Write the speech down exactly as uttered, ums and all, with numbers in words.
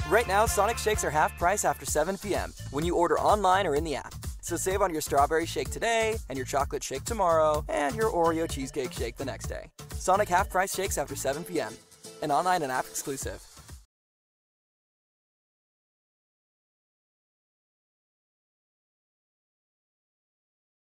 Right now, Sonic Shakes are half price after seven p m when you order online or in the app. So save on your strawberry shake today, and your chocolate shake tomorrow, and your Oreo cheesecake shake the next day. Sonic half price shakes after seven p m An online and app exclusive.